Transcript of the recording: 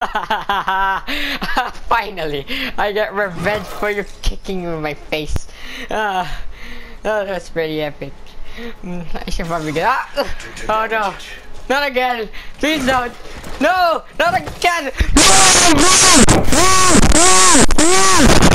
Finally, I get revenge for you kicking me in my face. Oh, that's pretty epic. I should probably get oh no, not again. Please don't. No, not again.